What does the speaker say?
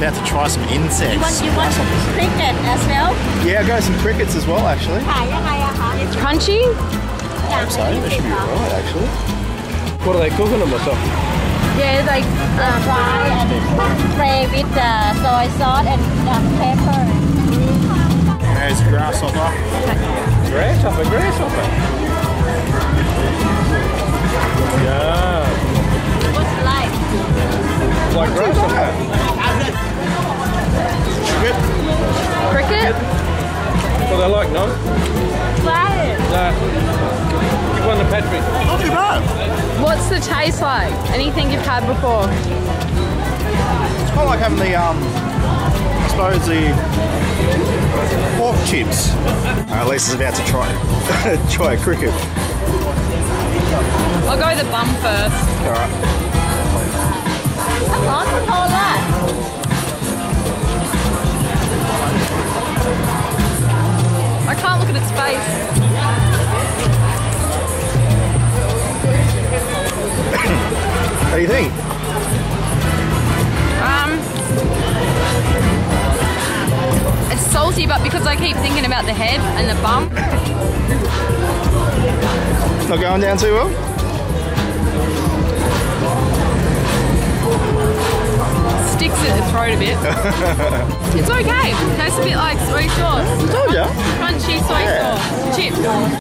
about to try some insects. You want cricket as well? Yeah, I'll go some crickets as well, actually. It's Crunchy? I hope so. They should be alright, actually. What are they cooking them or something? Yeah, like fry and spray with soy sauce and pepper. There's grasshopper. Grasshopper. Yeah. What's it like? Like grasshopper. cricket? What they like, no? Try it. Give one to Patrick. Not too bad. What's the taste like? Anything you've had before? It's kind of like having the, I suppose the pork chips. Lisa's about to try a cricket. I'll go with the bum first. Alright. How long is all that? I can't look at its face. What do you think? It's salty, but because I keep thinking about the head and the bum. Not going down too well? Sticks at the throat a bit. It's okay. Tastes a bit like soy sauce. I told ya. Crunchy soy sauce. Chips.